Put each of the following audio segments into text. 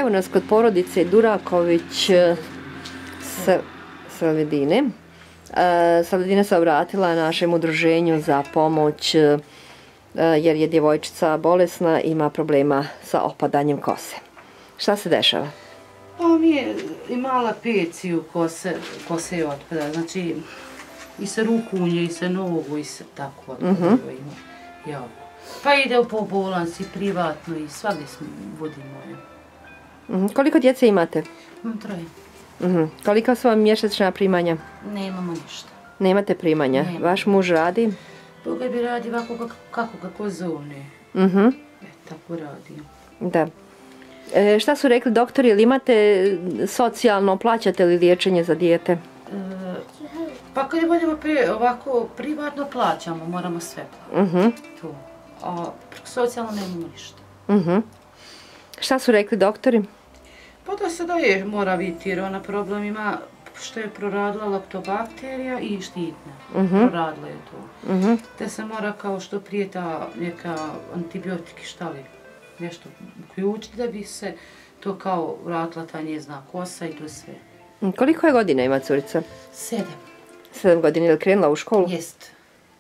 Evo nas kod porodice Duraković Salvedine. Salvedina se obratila našem udruženju za pomoć jer je djevojčica bolesna i ima problema sa opadanjem kose. Šta se dešava? Pa mi je imala peciju kose i otpada, znači i se rukunje, i se nogu, i se tako otpada. Pa ide po bolansi, privatno i svagdje vodimo. Koliko djece imate? Imam 3. Kolika su vam mjesečna primanja? Nemamo ništa. Nemate primanja? Vaš muž radi? Boga bi radi ovako kako zovne. Tako radi. Da. Šta su rekli doktori, ili imate socijalno, plaćate li liječenje za dijete? Pa kad budemo ovako privatno plaćamo, moramo sve plaćati. A socijalno nemamo ništa. Šta su rekli doktori? Pa da se mora vidjeti jer ona problem ima što je proradila laktobakterija i štitna. Proradila je to. Te se mora kao što prije ta neka antibiotiki šta li nešto uključiti da bi se to kao vratila ta njezna kosa i to sve. Koliko je godina ima curica? 7. 7 godina, je li krenula u školu? Jest.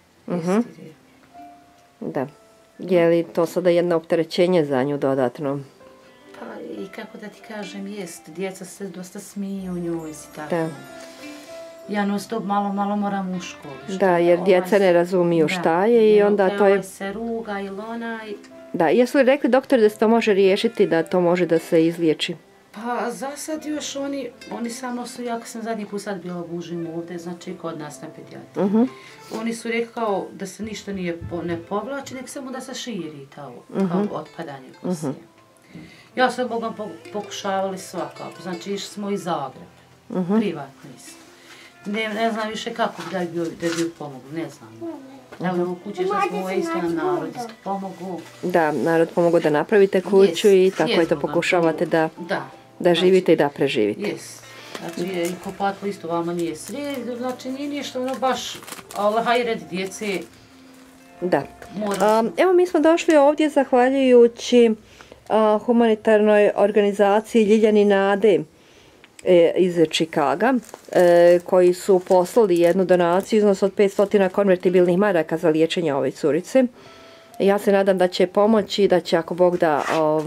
Da. Je li to sada jedno opterećenje za nju dodatno? Pa i kako da ti kažem, jest. Djeca se dosta smiju u njoj i tako. Da. Ja non stop malo moram u školu. Da, jer djeca ne razumiju šta je i onda to je... Ovaj se ruga ili ona i... Da, jesu li rekli doktori da se to može riješiti, da to može da se izliječi? Pa za sad još oni samo su, ja sam zadnji put sad bila bužim ovdje, znači kod nas na pedijatriji. Oni su rekli kao da se ništa ne povlači, nek samo da se širi kao otpadanje kose. Ja sam Bogom pokušavali svakako, znači išli smo iz Zagreba, privatno isto. Ne znam više kako da bi pomogli, ne znam. Evo u kući što smo isto nam narod isto pomogu. Da, narod pomogu da napravite kuću i tako je to pokušavate da živite i da preživite. Jes. Znači i kopatlo isto vama nije sred, znači nije ništa ono baš, ali hajred djece. Da. Evo mi smo došli ovdje zahvaljujući humanitarnoj organizaciji Ljiljani nade iz Čikaga, koji su poslali jednu donaciju iznos od 500 konvertibilnih maraka za liječenje ove curice. Ja se nadam da će pomoći i da će, ako Bog da,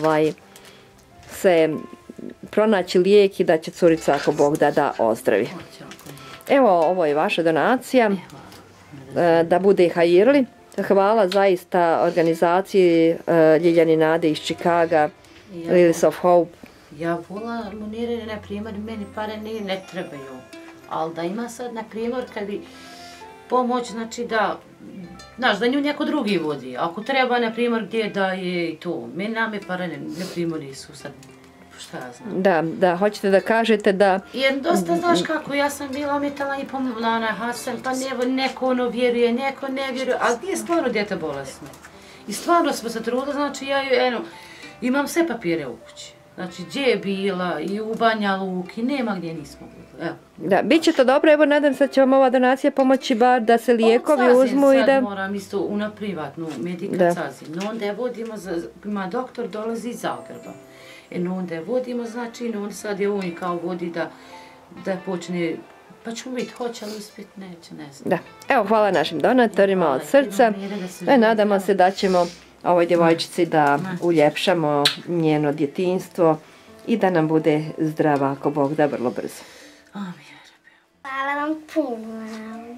se pronaći lijek i da će curica, ako Bog da ozdravi. Evo, ovo je vaša donacija, da bude hajirli. Hvala zaista organizaciji Ljiljani nade iz Čikaga, Lilies of Hope. Ja vola Munire, na primjer, meni pare ne trebaju, ali da ima sad, na primjer, kad bi pomoć, znači da, znaš, da nju neko drugi vodi. Ako treba, na primjer, gdje da je i to, meni name pare ne primjer nisu sad, šta ja znam. Da, hoćete da kažete da... Jer dosta, znaš kako, ja sam bila ometala i pomogla Hasan, pa neko ono vjeruje, neko ne vjeruje, ali gdje je stvarno djete bolesno? I stvarno smo se trudili, znači ja imam sve papire u kući. Znači, gdje je bila i u Banja Luki, nema gdje nismo bili. Da, bit će to dobro, evo nadam se da će vam ova donacija pomoći bar da se lijekovi uzmu i da... Sad moram isto na privatnu medikaciju. No onda je vodimo, ima doktor dolazi iz Zagreba. No onda je vodimo, znači, no onda sad je on kao vodi da počne, pa ćemo vidjeti, hoće li uspjeti, neće, ne znam. Da, evo hvala našim donatorima od srca. Nadamo se da ćemo ovoj djevojčici da uljepšamo njeno djetinjstvo i da nam bude zdrava, ako Bog da, vrlo brzo. Amin. Hvala vam puno.